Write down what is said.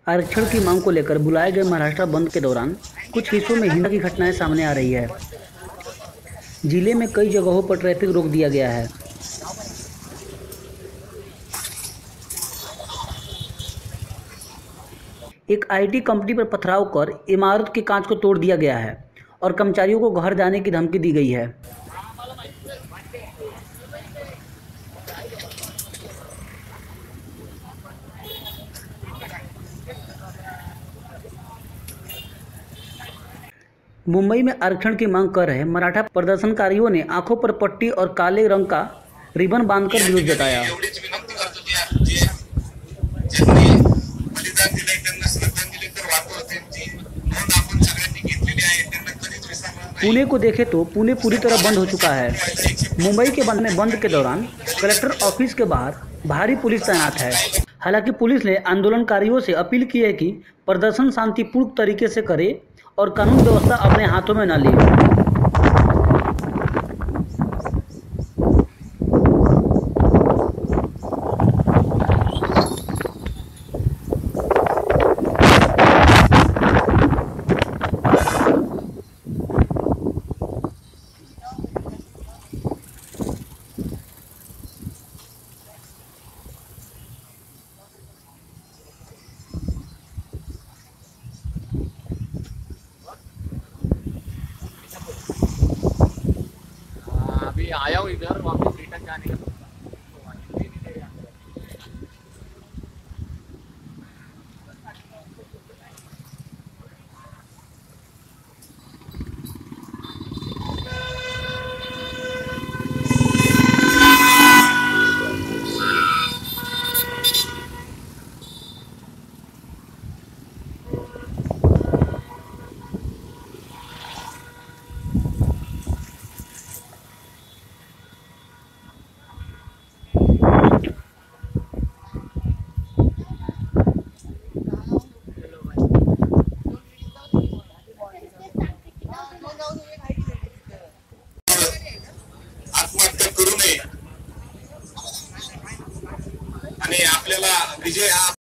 आरक्षण की मांग को लेकर बुलाए गए महाराष्ट्र बंद के दौरान कुछ हिस्सों में हिंसा की घटनाएं सामने आ रही है। जिले में कई जगहों पर ट्रैफिक रोक दिया गया है। एक आईटी कंपनी पर पथराव कर इमारत के कांच को तोड़ दिया गया है और कर्मचारियों को घर जाने की धमकी दी गई है। मुंबई में आरक्षण की मांग कर रहे मराठा प्रदर्शनकारियों ने आंखों पर पट्टी और काले रंग का रिबन बांधकर विरोध जताया। पुणे को देखें तो पुणे पूरी तरह बंद हो चुका है। मुंबई के बंद के दौरान कलेक्टर ऑफिस के बाहर भारी पुलिस तैनात है। हालांकि पुलिस ने आंदोलनकारियों से अपील की है कि प्रदर्शन शांतिपूर्ण तरीके से करे और कानून व्यवस्था अपने हाथों में न ले। अभी आया हूँ इधर वापस रिटर्न जाने का। आत्महत्या करू नये आणि आपल्याला विजय हा